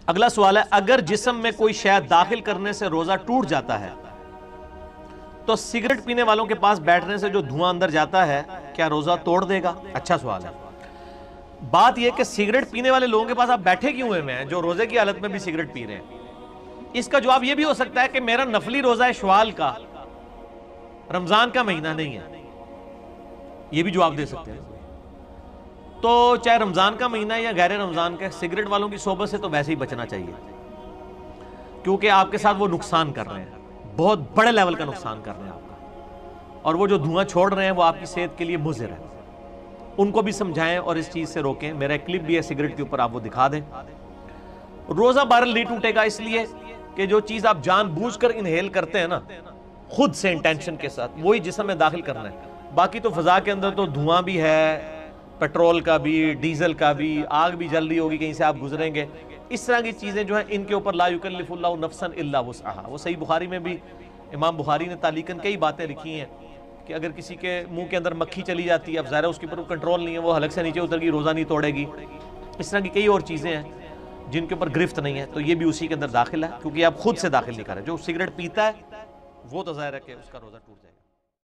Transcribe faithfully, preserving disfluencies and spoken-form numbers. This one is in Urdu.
اگلا سوال ہے اگر جسم میں کوئی شے داخل کرنے سے روزہ ٹوٹ جاتا ہے تو سگریٹ پینے والوں کے پاس بیٹھنے سے جو دھواں اندر جاتا ہے کیا روزہ توڑ دے گا؟ اچھا سوال ہے۔ بات یہ کہ سگریٹ پینے والے لوگوں کے پاس آپ بیٹھے کیوں ہوئے ہیں جو روزے کی حالت میں بھی سگریٹ پی رہے ہیں؟ اس کا جواب یہ بھی ہو سکتا ہے کہ میرا نفلی روزہ ہے شوال کا، رمضان کا مہینہ نہیں ہے، یہ بھی جواب دے سکتے ہیں۔ تو چاہے رمضان کا مہینہ یا غیر رمضان کا، سگریٹ والوں کی صحبت سے تو ویسے ہی بچنا چاہیے، کیونکہ آپ کے ساتھ وہ نقصان کر رہے ہیں، بہت بڑے لیول کا نقصان کر رہے ہیں آپ کا، اور وہ جو دھواں چھوڑ رہے ہیں وہ آپ کی صحت کے لیے مضر ہے۔ ان کو بھی سمجھائیں اور اس چیز سے روکیں۔ میرا ایک کلپ بھی ہے سگریٹ کے اوپر، آپ وہ دکھا دیں۔ روزہ بہرحال نہیں ٹوٹے گا، اس لیے کہ جو چیز آپ جان بوجھ کر انہیل کرتے ہیں نا، خود سے انٹینشن کے ساتھ، وہی جسم میں داخل کرنا ہے۔ باقی تو فضا کے اندر تو دھواں بھی ہے، پیٹرول کا بھی، ڈیزل کا بھی، آگ بھی جل رہی ہوگی، کہیں سے آپ گزریں گے، اس طرح کی چیزیں جو ہیں ان کے اوپر لا یکلف اللہ نفسا الا وسعها۔ وہ صحیح بخاری میں بھی امام بخاری نے تعلیقاً کئی باتیں لکھی ہیں کہ اگر کسی کے منہ کے اندر مکھی چلی جاتی ہے، اب ظاہر ہے اس کے اوپر کنٹرول نہیں ہے، وہ حلق سے نیچے اتر گئی، روزہ نہیں توڑے گی، اس طرح کی کئی اور چیزیں ہیں جن کے اوپر گرفت نہیں ہے، تو یہ بھی اسی کے اندر داخل ہے، کیونکہ آپ خود سے داخل نہیں کر رہے۔ جو سگریٹ پیتا ہے وہ تو ظاہر ہے کہ اس کا روزہ ٹوٹ جائے گا۔